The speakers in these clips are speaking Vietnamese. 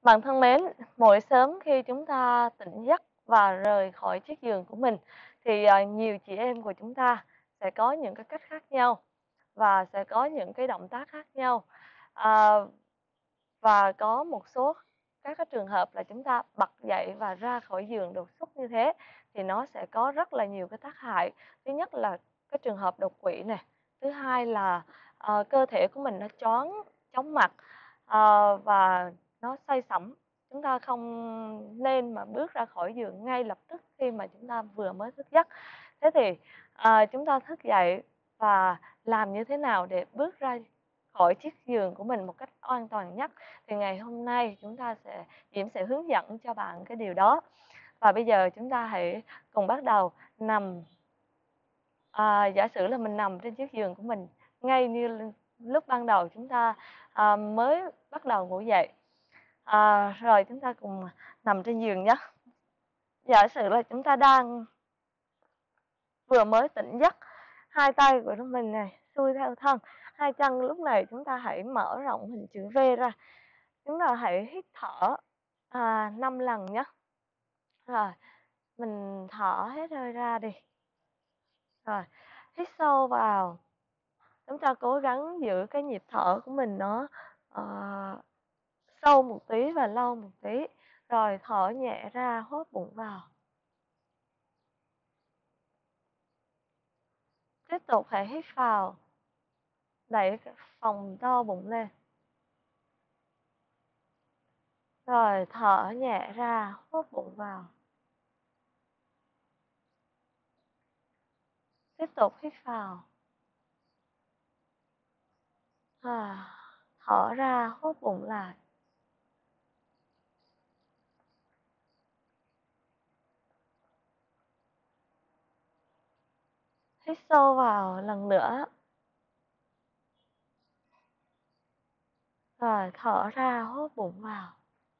Bạn thân mến, mỗi sớm khi chúng ta tỉnh giấc và rời khỏi chiếc giường của mình thì, nhiều chị em của chúng ta sẽ có những cái cách khác nhau và sẽ có những cái động tác khác nhau. Ờ, và có một số các cái trường hợp là chúng ta bật dậy và ra khỏi giường đột xuất như thế thì nó sẽ có rất là nhiều cái tác hại. Thứ nhất là cái trường hợp đột quỵ nè, thứ hai là, cơ thể của mình nó choáng, chóng mặt, và nó say sẩm. Chúng ta không nên mà bước ra khỏi giường ngay lập tức khi mà chúng ta vừa mới thức giấc. Thế thì, chúng ta thức dậy và làm như thế nào để bước ra khỏi chiếc giường của mình một cách an toàn nhất, thì ngày hôm nay Diễm sẽ hướng dẫn cho bạn cái điều đó. Và bây giờ chúng ta hãy cùng bắt đầu nằm. Giả sử là mình nằm trên chiếc giường của mình ngay như lúc ban đầu chúng ta, mới bắt đầu ngủ dậy. Rồi chúng ta cùng nằm trên giường nhé. Giả sử là chúng ta đang vừa mới tỉnh giấc, hai tay của mình này xuôi theo thân, hai chân lúc này chúng ta hãy mở rộng hình chữ V ra. Chúng ta hãy hít thở 5 lần nhé. Rồi, mình thở hết hơi ra đi. Rồi, hít sâu vào. Chúng ta cố gắng giữ cái nhịp thở của mình nó ờ, sâu một tí và lâu một tí. Rồi thở nhẹ ra, hốt bụng vào. Tiếp tục hãy hít vào, đẩy phòng to bụng lên. Rồi thở nhẹ ra, hốt bụng vào. Tiếp tục hít vào. Thở ra, hốt bụng lại. Hít sâu vào lần nữa. Rồi thở ra, hốt bụng vào.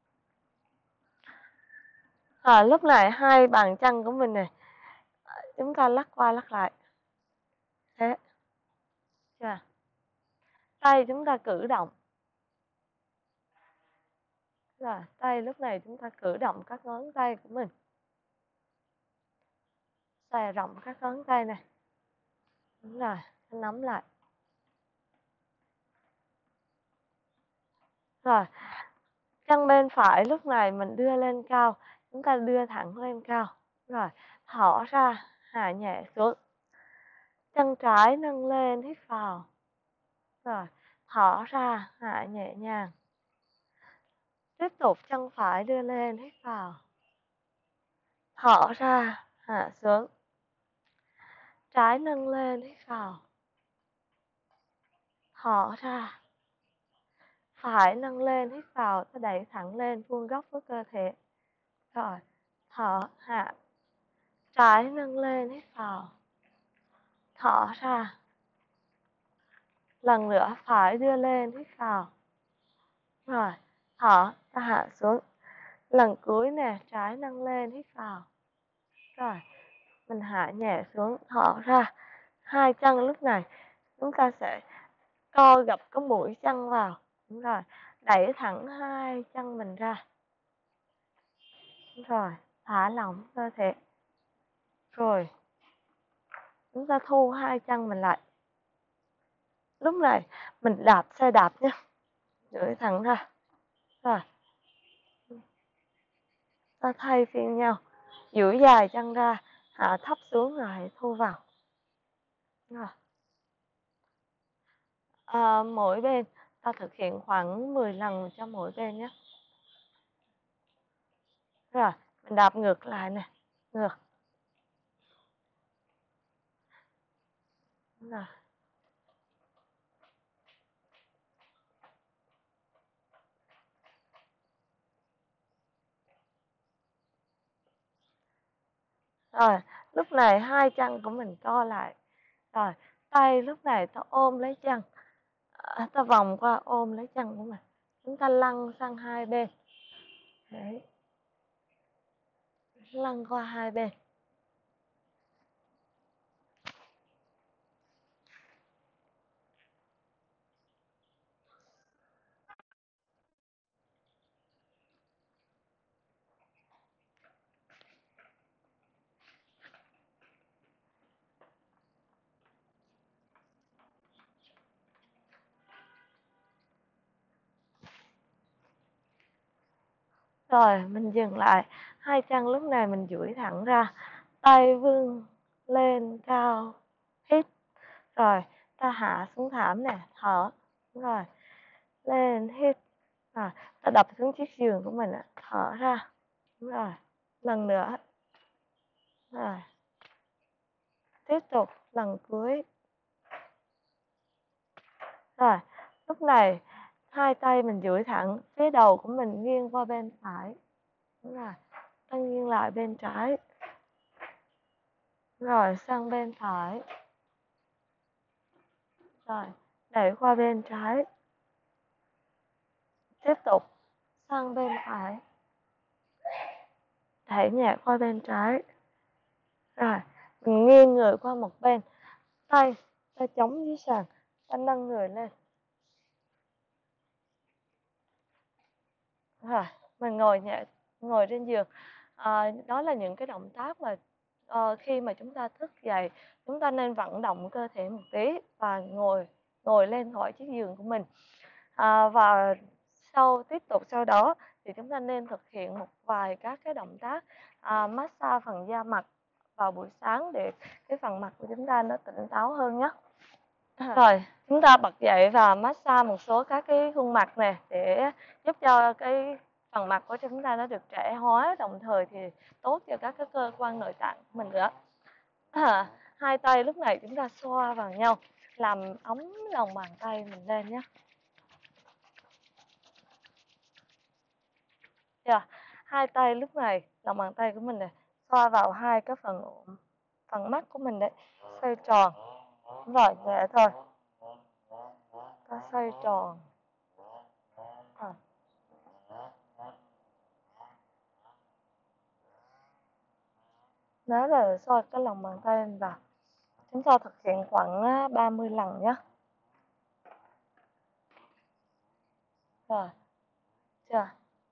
Lúc này hai bàn chân của mình này, chúng ta lắc qua lắc lại. Thế. Chưa? Tay chúng ta cử động. Rồi, tay lúc này chúng ta cử động các ngón tay của mình. Xòe rộng các ngón tay này. Đúng rồi, nắm lại. Rồi, chân bên phải lúc này mình đưa lên cao, chúng ta đưa thẳng lên cao. Rồi, thở ra, hạ nhẹ xuống. Chân trái nâng lên, hít vào. Rồi, thở ra, hạ nhẹ nhàng. Tiếp tục chân phải đưa lên, hít vào. Thở ra, hạ xuống. Trái nâng lên, hít vào. Thở ra. Phải nâng lên, hít vào, ta đẩy thẳng lên, vuông góc với cơ thể. Rồi, thở, hạ. Trái nâng lên, hít vào. Thở ra. Lần nữa, phải đưa lên, hít vào. Rồi, thở, ta hạ xuống. Lần cuối nè, trái nâng lên, hít vào. Rồi, mình hạ nhẹ xuống, thở ra. Hai chân lúc này, chúng ta sẽ co gập cái mũi chân vào. Đúng rồi, đẩy thẳng hai chân mình ra. Đúng rồi, thả lỏng cơ thể. Rồi, chúng ta thu hai chân mình lại. Lúc này, mình đạp xe đạp nhé. Duỗi thẳng ra. Rồi, ta thay phiên nhau. Duỗi dài chân ra, hạ thấp xuống rồi thu vào. Rồi. Mỗi bên ta thực hiện khoảng 10 lần cho mỗi bên nhé. Rồi, mình đạp ngược lại nè. Ngược. Rồi. Rồi, lúc này hai chân của mình co lại. Rồi, tay lúc này ta ôm lấy chân. Ta vòng qua ôm lấy chân của mình. Chúng ta lăn sang hai bên. Đấy. Lăn qua hai bên. Rồi, mình dừng lại. Hai chân lúc này mình duỗi thẳng ra, tay vươn lên cao, hít. Rồi, ta hạ xuống thảm nè, thở. Rồi, lên, hít. Rồi, ta đập xuống chiếc giường của mình, thở ra. Rồi, lần nữa. Rồi, tiếp tục, lần cuối. Rồi, lúc này, hai tay mình duỗi thẳng, phía đầu của mình nghiêng qua bên phải. Đúng rồi, ta nghiêng lại bên trái. Rồi, sang bên phải. Rồi, đẩy qua bên trái. Tiếp tục, sang bên phải. Đẩy nhẹ qua bên trái. Rồi, mình nghiêng người qua một bên. Tay, ta chống dưới sàn, ta nâng người lên. Rồi, mình ngồi nhẹ, ngồi trên giường. Đó là những cái động tác mà khi mà chúng ta thức dậy, chúng ta nên vận động cơ thể một tí và ngồi ngồi lên khỏi chiếc giường của mình. Và tiếp tục sau đó thì chúng ta nên thực hiện một vài các cái động tác massage phần da mặt vào buổi sáng để cái phần mặt của chúng ta nó tỉnh táo hơn nhé. Rồi, chúng ta bật dậy và massage một số các cái khuôn mặt nè để giúp cho cái phần mặt của chúng ta nó được trẻ hóa, đồng thời thì tốt cho các cái cơ quan nội tạng của mình nữa. Hai tay lúc này chúng ta xoa vào nhau, làm ấm lòng bàn tay mình lên nhé. Hai tay lúc này, lòng bàn tay của mình này, xoa vào hai cái phần mắt của mình đấy, xoay tròn. Rồi, nhẹ thôi. Ta xoay tròn. À. Đó là xoa cái lòng bàn tay lên vào. Chúng ta thực hiện khoảng 30 lần nhé. Rồi, chưa?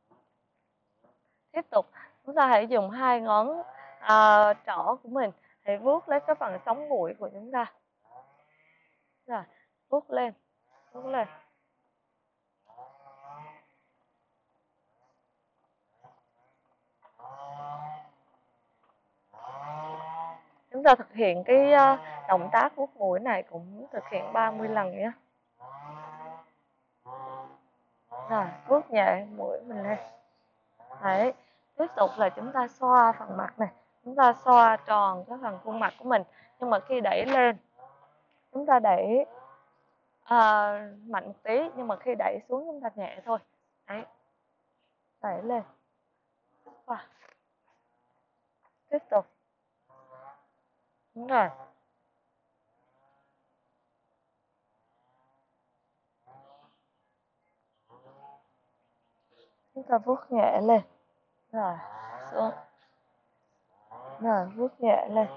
Tiếp tục, chúng ta hãy dùng hai ngón trỏ của mình, hãy vuốt lấy cái phần sống mũi của chúng ta. Rồi, vuốt lên, vuốt lên. Chúng ta thực hiện cái động tác vuốt mũi này cũng thực hiện 30 lần nhé. Rồi, vuốt nhẹ mũi mình lên. Đấy, tiếp tục là chúng ta xoa phần mặt này. Chúng ta xoa tròn cái phần khuôn mặt của mình. Nhưng mà khi đẩy lên, chúng ta đẩy mạnh một tí. Nhưng mà khi đẩy xuống chúng ta nhẹ thôi. Đấy, đẩy lên. Xoa. Tiếp tục. Đúng rồi. Chúng ta vuốt nhẹ lên. Rồi, xuống. Rồi, vuốt nhẹ lên.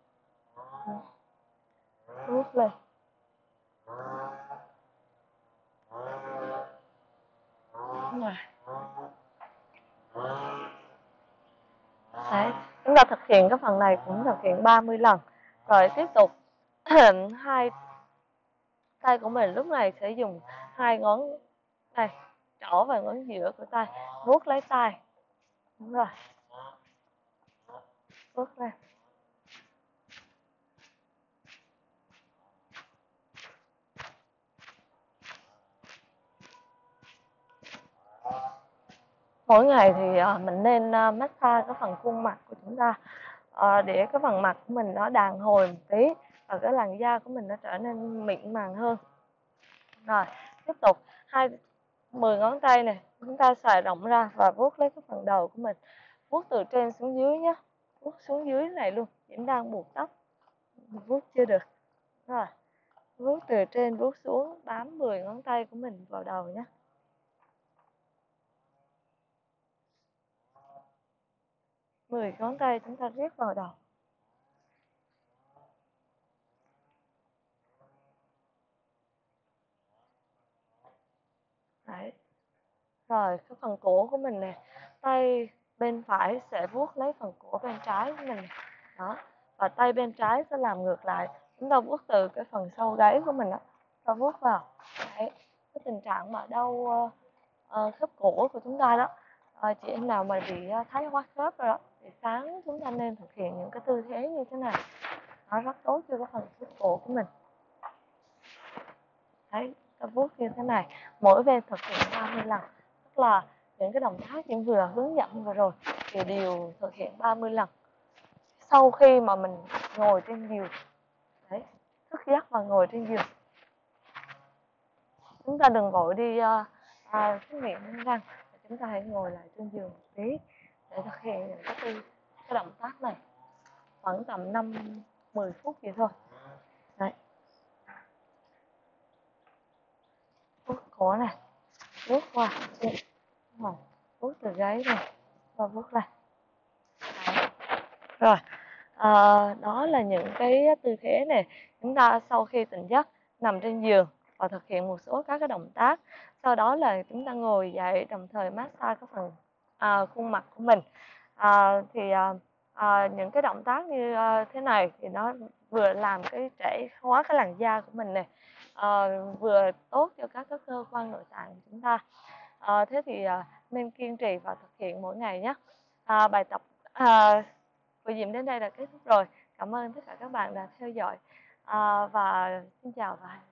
Vuốt lên. Đúng rồi. Đấy, chúng ta thực hiện cái phần này cũng thực hiện 30 lần. Rồi tiếp tục hai tay của mình lúc này sẽ dùng hai ngón tay trỏ và ngón giữa của tay vuốt lấy tay. Đúng rồi. Vuốt lên. Mỗi ngày thì mình nên massage cái phần khuôn mặt của chúng ta để cái phần mặt của mình nó đàn hồi một tí và cái làn da của mình nó trở nên mịn màng hơn. Rồi, tiếp tục 10 ngón tay này, chúng ta xòe rộng ra và vuốt lấy cái phần đầu của mình. Vuốt từ trên xuống dưới nhé. Vuốt xuống dưới này luôn, Diễm đang buộc tóc. Vuốt chưa được. Rồi, vuốt từ trên vuốt xuống, bám 10 ngón tay của mình vào đầu nhé. 10 ngón tay chúng ta viết vào đầu. Đấy. Rồi, cái phần cổ của mình nè, tay bên phải sẽ vuốt lấy phần cổ bên trái của mình. Đó. Và tay bên trái sẽ làm ngược lại. Chúng ta vuốt từ cái phần sau gáy của mình đó, ta vuốt vào. Đấy. Cái tình trạng mà đau khớp cổ của chúng ta đó, Chị em nào mà bị thái hóa khớp rồi đó, thì sáng chúng ta nên thực hiện những cái tư thế như thế này, nó rất tốt cho cái phần khớp cổ của mình. Đấy, ta vuốt như thế này, mỗi bên thực hiện 30 lần, tức là những cái động tác chị vừa hướng dẫn vừa rồi thì đều thực hiện 30 lần. Sau khi mà mình ngồi trên giường, đấy, thức giấc và ngồi trên giường, chúng ta đừng vội đi xét nghiệm đánh răng, chúng ta hãy ngồi lại trên giường một tí để thực hiện những cái động tác này khoảng tầm 5-10 phút vậy thôi. Đấy, vuốt cổ này, vuốt qua, vuốt từ gáy này và vuốt lại. Rồi, đó là những cái tư thế này, chúng ta sau khi tỉnh giấc nằm trên giường và thực hiện một số các cái động tác. Sau đó là chúng ta ngồi dậy đồng thời massage cái phần khuôn mặt của mình. Những cái động tác như thế này thì nó vừa làm cái trẻ hóa cái làn da của mình này, vừa tốt cho các cái cơ quan nội tạng của chúng ta. Thế thì nên kiên trì và thực hiện mỗi ngày nhé. Bài tập của Diệm đến đây là kết thúc rồi. Cảm ơn tất cả các bạn đã theo dõi và xin chào và